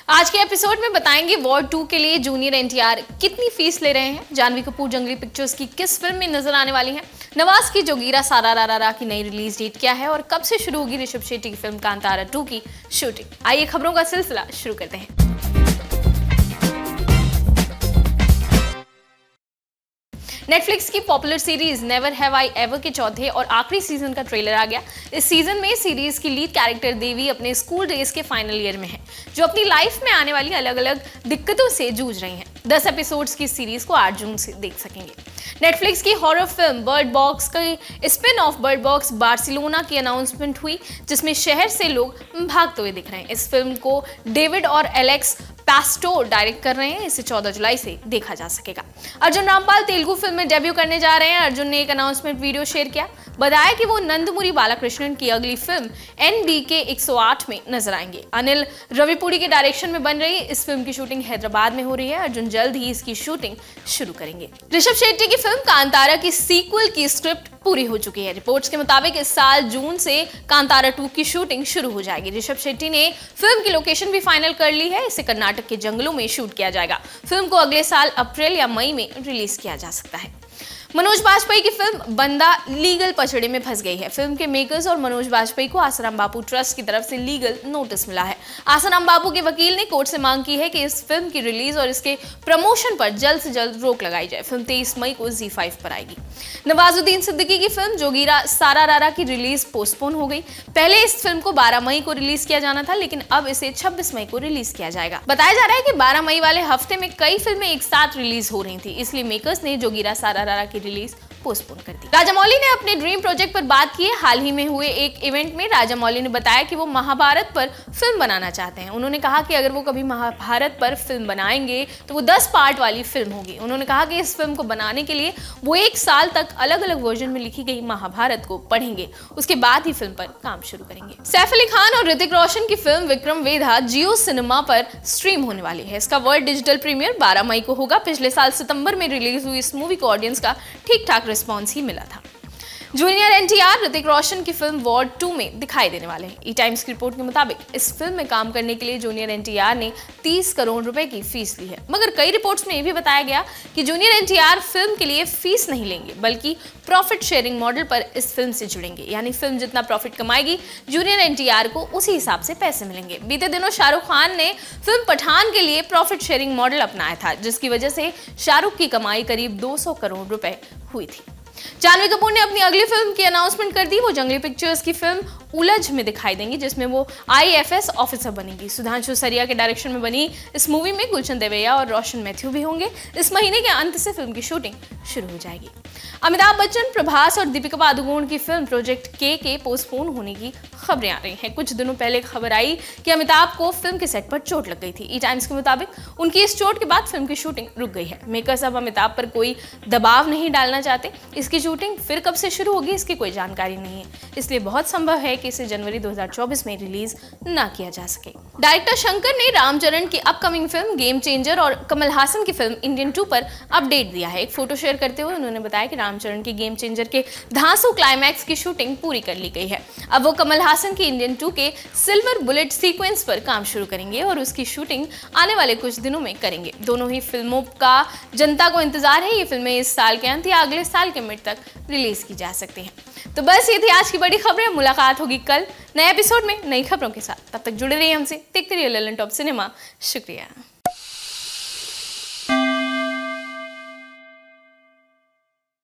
आज के एपिसोड में बताएंगे वॉर 2 के लिए जूनियर एनटीआर कितनी फीस ले रहे हैं, जानवी कपूर जंगली पिक्चर्स की किस फिल्म में नजर आने वाली हैं, नवाज की जोगीरा सारा रा रा रा की नई रिलीज डेट क्या है और कब से शुरू होगी ऋषभ शेट्टी की फिल्म कांतारा 2 की शूटिंग। आइए खबरों का सिलसिला शुरू करते हैं। नेटफ्लिक्स की popular series never have I ever के चौथे और आखिरी सीजन का ट्रेलर आ गया। इस सीजन में सीरीज की लीड कैरेक्टर देवी अपने स्कूल डेज के फाइनल ईयर में है, जो अपनी लाइफ में आने वाली अलग अलग दिक्कतों से जूझ रही हैं। 10 एपिसोड्स की सीरीज को 8 जून से देख सकेंगे। नेटफ्लिक्स की हॉरर फिल्म बर्ड बॉक्स की spin off Bird Box Barcelona की अनाउंसमेंट हुई, जिसमें शहर से लोग भागते हुए दिख रहे हैं। इस फिल्म को डेविड और एलेक्स पास्टोर डायरेक्ट कर रहे हैं। इसे 14 जुलाई से देखा जा सकेगा। अर्जुन रामपाल तेलुगु फिल्म में डेब्यू करने जा रहे हैं। अर्जुन ने एक अनाउंसमेंट वीडियो शेयर किया, बताया कि वो नंदमुरी बालाकृष्णन की अगली फिल्म NDK 108 में नजर आएंगे। अनिल रविपुड़ी के डायरेक्शन में बन रही इस फिल्म की शूटिंग हैदराबाद में हो रही है। अर्जुन जल्द ही इसकी शूटिंग शुरू करेंगे। ऋषभ शेट्टी की फिल्म कांतारा की सीक्वल की स्क्रिप्ट पूरी हो चुकी है। रिपोर्ट्स के मुताबिक इस साल जून से कांतारा 2 की शूटिंग शुरू हो जाएगी। ऋषभ शेट्टी ने फिल्म की लोकेशन भी फाइनल कर ली है। इसे कर्नाटक के जंगलों में शूट किया जाएगा। फिल्म को अगले साल अप्रैल या मई में रिलीज किया जा सकता है। मनोज बाजपेयी की फिल्म बंदा लीगल पचड़े में फंस गई है। फिल्म के मेकर्स और मनोज बाजपेयी को आसाराम बापू ट्रस्ट की तरफ से लीगल नोटिस मिला है। आसाराम बापू के वकील ने कोर्ट से मांग की है कि इस फिल्म की रिलीज और इसके प्रमोशन पर जल्द से जल्द रोक लगाई जाए। फिल्म 23 मई को ZEE5 पर आएगी। नवाजुद्दीन सिद्दीकी की फिल्म जोगीरा सारा रा रा की रिलीज पोस्टपोन हो गई। पहले इस फिल्म को 12 मई को रिलीज किया जाना था, लेकिन अब इसे 26 मई को रिलीज किया जाएगा। बताया जा रहा है कि 12 मई वाले हफ्ते में कई फिल्में एक साथ रिलीज हो रही थी, इसलिए मेकर्स ने जोगीरा सारा रा रा की रिलीज पोस्टपोन कर दी। राजामौली ने अपने ड्रीम प्रोजेक्ट पर बात की है। हाल ही में हुए एक इवेंट में राजामौली ने बताया कि वो महाभारत पर फिल्म बनाना चाहते हैं। उन्होंने कहा कि अगर वो कभी महाभारत पर फिल्म बनाएंगे तो वो 10 पार्ट वाली फिल्म होगी। उन्होंने कहा कि इस फिल्म को बनाने के लिए वो 1 साल तक अलग अलग वर्जन में लिखी गई महाभारत को पढ़ेंगे, उसके बाद ही फिल्म पर काम शुरू करेंगे। सैफ अली खान और ऋतिक रोशन की फिल्म विक्रम वेधा जियो सिनेमा पर स्ट्रीम होने वाली है। इसका वर्ल्ड डिजिटल प्रीमियर 12 मई को होगा। पिछले साल सितंबर में रिलीज हुई इस मूवी को ऑडियंस का ठीक ठाक रिस्पॉन्स ही मिला था। जूनियर एनटीआर ऋतिक रोशन की फिल्म वॉर 2 में दिखाई देने वाले हैं। E-टाइम्स की रिपोर्ट के मुताबिक इस फिल्म में काम करने के लिए जूनियर एनटीआर ने 30 करोड़ रुपए की फीस ली है, मगर कई रिपोर्ट्स में यह भी बताया गया कि जूनियर एनटीआर फिल्म के लिए फीस नहीं लेंगे, बल्कि प्रॉफिट शेयरिंग मॉडल पर इस फिल्म से जुड़ेंगे। यानी फिल्म जितना प्रॉफिट कमाएगी जूनियर एनटीआर को उसी हिसाब से पैसे मिलेंगे। बीते दिनों शाहरुख खान ने फिल्म पठान के लिए प्रॉफिट शेयरिंग मॉडल अपनाया था, जिसकी वजह से शाहरुख की कमाई करीब 200 करोड़ रुपए हुई थी। जानवी कपूर ने अपनी अगली फिल्म की अनाउंसमेंट कर दी। वो जंगली पिक्चर्स की फिल्म उलझ में दिखाई देंगी, जिसमें वो IAFS ऑफिसर बनेगी। सुधांशु सरिया के डायरेक्शन में बनी इस मूवी में गुलशन देवैया और रोशन मैथ्यू भी होंगे। इस महीने के अंत से फिल्म की शूटिंग शुरू हो जाएगी। अमिताभ बच्चन, प्रभास और दीपिका पादुकोण की फिल्म प्रोजेक्ट K के पोस्टपोन होने की खबरें आ रही हैं। कुछ दिनों पहले खबर आई कि अमिताभ को फिल्म के सेट पर चोट लग गई थी। E-टाइम्स के मुताबिक उनकी इस चोट के बाद फिल्म की शूटिंग रुक गई है। मेकर्स अब अमिताभ पर कोई दबाव नहीं डालना चाहते। इसकी शूटिंग फिर कब से शुरू होगी इसकी कोई जानकारी नहीं है, इसलिए बहुत संभव है कि इसे जनवरी 2024 में रिलीज ना किया जा सके। डायरेक्टर शंकर ने रामचरण की अपकमिंग फिल्म गेम चेंजर और कमल हासन की फिल्म इंडियन 2 पर अपडेट दिया है। एक फोटो शेयर करते हुए उन्होंने बताया कि रामचरण की गेम चेंजर के धांसू क्लाइमैक्स की शूटिंग पूरी कर ली गई है। अब वो कमल हासन की इंडियन 2 के सिल्वर बुलेट सीक्वेंस पर काम शुरू करेंगे और उसकी शूटिंग आने वाले कुछ दिनों में करेंगे। दोनों ही फिल्मों का जनता को इंतजार है। ये फिल्में इस साल के अंत या अगले साल के मिड तक रिलीज की जा सकती हैं। तो बस ये थी आज की बड़ी खबरें। मुलाकात होगी कल नए एपिसोड में नई खबरों के साथ। तब तक जुड़े रहिए हमसे, देखते रहिए ललन टॉप सिनेमा। शुक्रिया।